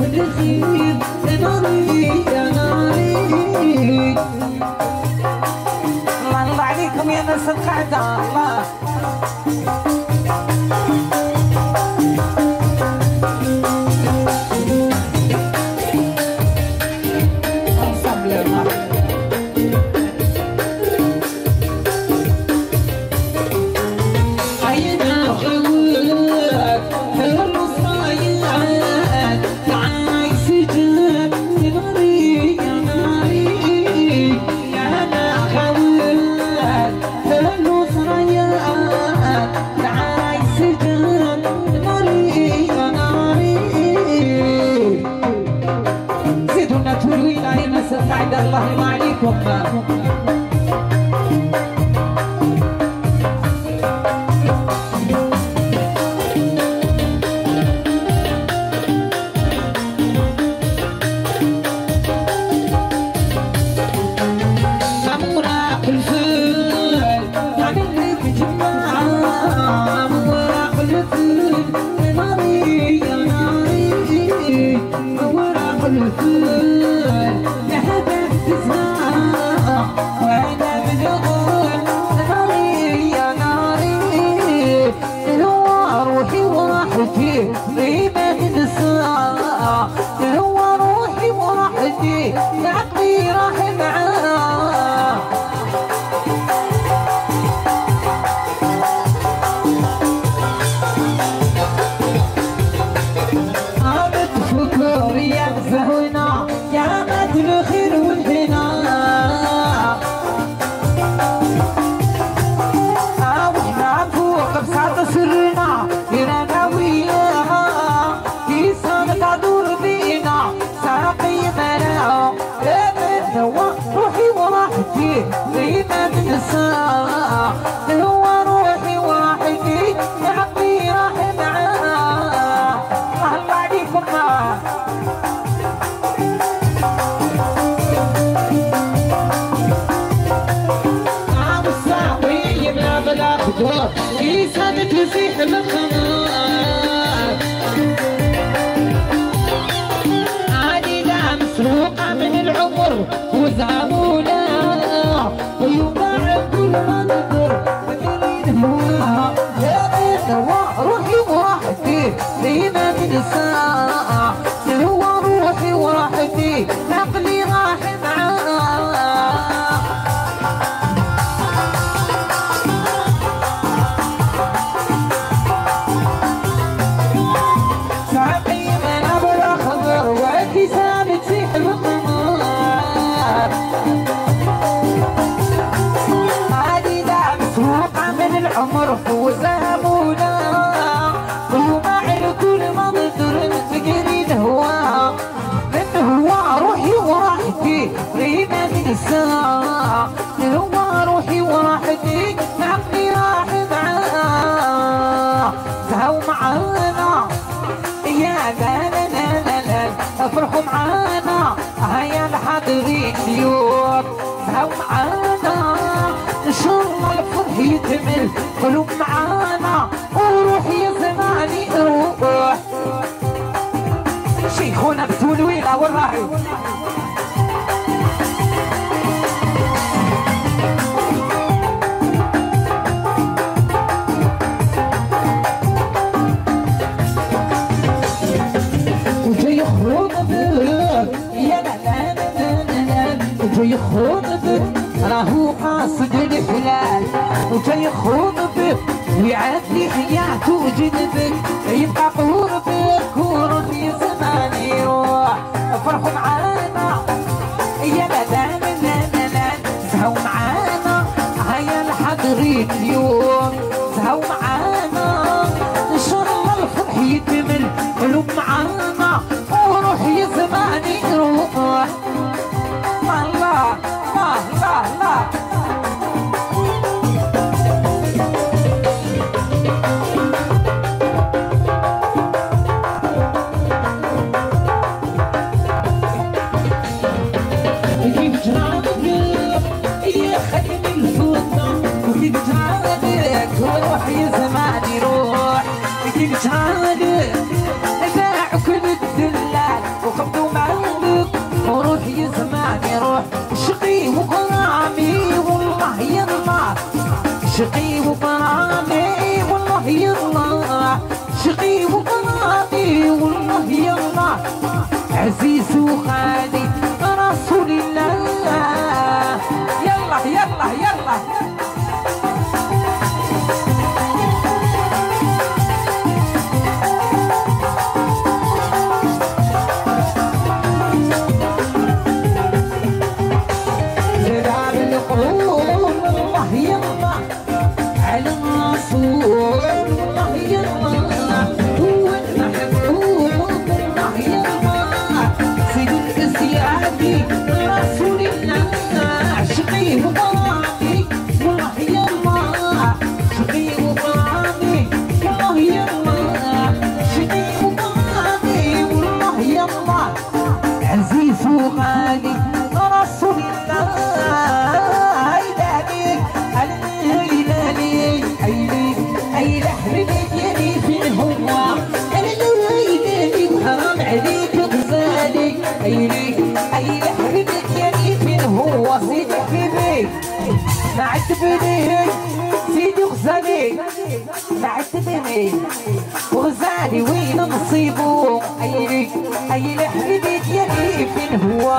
الخير ناري يا ناري. الله عليكم يا ناس القعدة الله. الله ما عليكم. افرحوا معانا هيا الحاضرين اليوم، سهوا معانا ان شاء الله الفرح يكمل. قلوب معانا وروح يا زماني روح. شيخونا بتولويله والله وجاي يخوض بك راهو قاصد الحلال، وجاي يخوض بك ويعدي حياته وجنبك يبقى قربك ورد يا زمان يروح. فرحوا معانا يا لا لا لا لا سهوا معانا هيا الحاضرين اليوم، سهوا معانا ان شاء الله الفرح يكمل. قلوب معانا وروح يا زمان يروح. الله الله الله وقفت مالك وروح يسمعني روح شقي وغرامي والله يلا شقي وغرامي والله يلا شقي وغرامي والله يلا عزيز وغالي رسول الله يلا يلا يلا معتبني سيدي غزالي معتبني وغزالي وين نصيبو ايلي ايلي حبيبي ديالي فين هو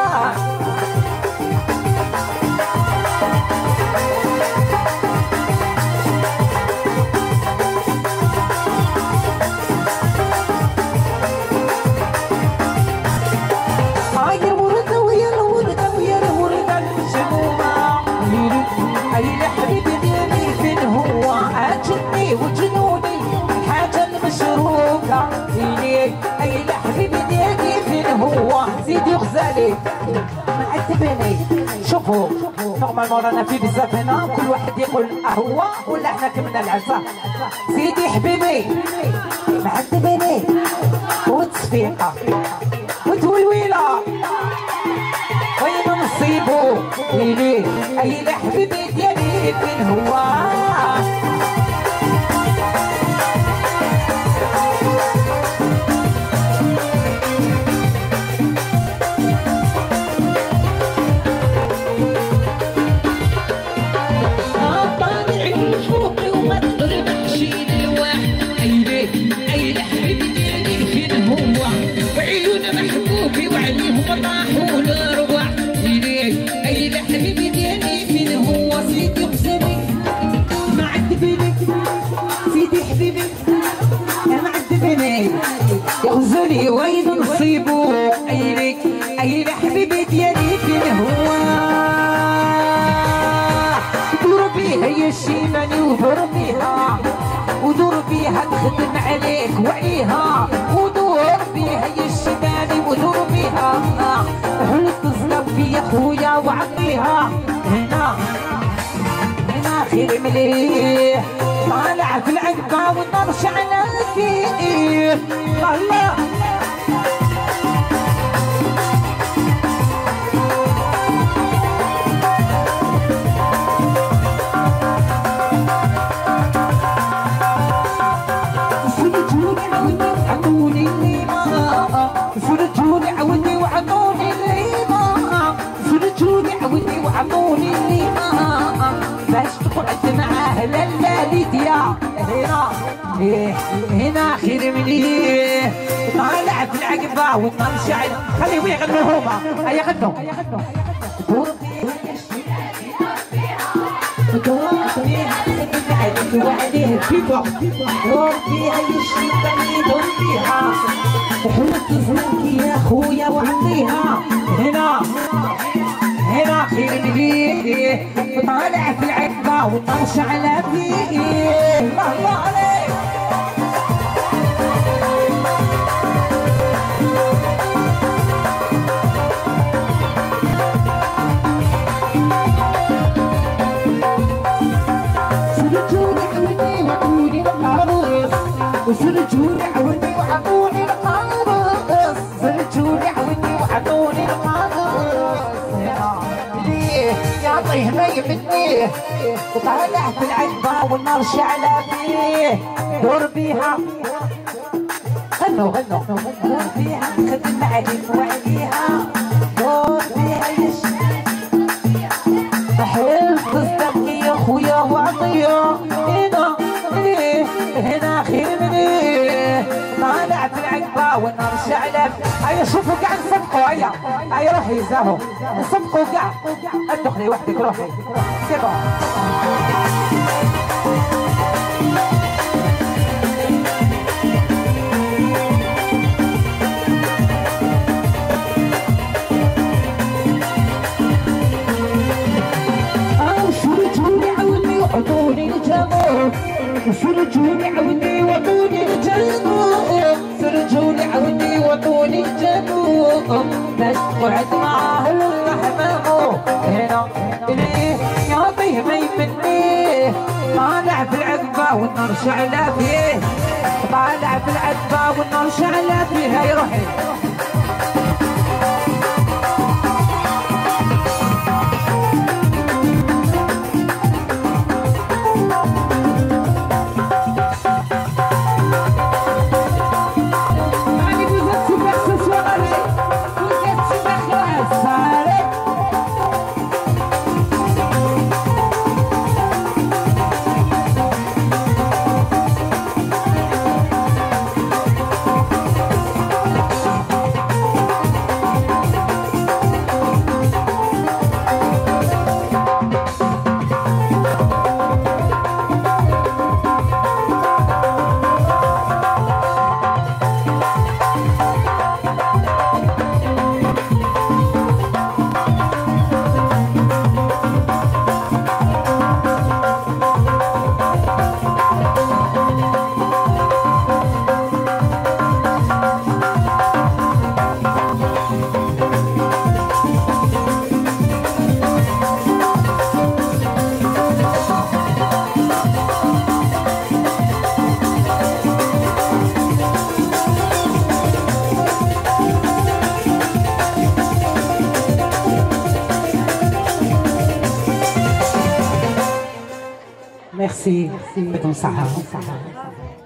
وجنوني الحاجة المشروكة إليك أي لحبيبي ديالي فين هو سيدي غزالي معتبني شوفوا نورمالمون رانا في بزاف هنا كل واحد يقول هو ولا احنا كملنا العزة سيدي حبيبي معتبني وتصفيقة وتولويلة وين نصيبو إليك أي لحبيبي ديالي فين هو طاحوا الارواح اليك اي لحبيبي ديالي فين هو سيدي غزالي معذبني سيدي حبيبي يا معذبني يا غزالي وين نصيبو ايليك اي لحبيبي ديالي فين هو دور بيها يا شيماني ودور بيها ودور بيها تخدم عليك وعيها ودور بيها يا الشمالي ودور بيها حلت تظلم في خويا وعطيها هنا هنا خير مليح طالع في العنقة والنار شعلة فيه الله فرجوني عودني وعطوني الليمة فرجوني عودني وعطوني الليمة باش تقعد معاه للاليتيا هنا هنا خير مليح طالع في العقبة والنار شاعل خليهم يغنوا هما هيا غنوا وعليه بيبا دور فيها يشتغل دور فيها حلت تظلمك يا خويا وعطيها هنا هنا خير مليح وطالع في العقبة والطرش على فيه الله الله عليك وسرجوني عودني وعطوني القارص سرجوني عودني وعطوني القارص ليه يعطيه ما يمنيه وطالع في العقبة والنار شعلة فيه دور بيها غنوا دور فيها خدم عليك وعليها دور فيها حلف تصدق يا خويا وعطيه هنا هنا خير مني طالع في العقبه ونرجع لك. هيا شوفوا كاع نصفقوا هيا روحي زاهو نصفقوا كاع ادخلي وحدك روحي سي بون. عطوني الجمال فرجوني عودي وعطوني الجمال فرجوني عودي وعطوني الجمال باش تقعد معاه الحمام هنا اللي يعطيه ما يمنيه طالع في العقبه والنار شعله فيه طالع في العقبه والنار شعله فيه. هاي روحي ميرسي. يعطيكم الصحة.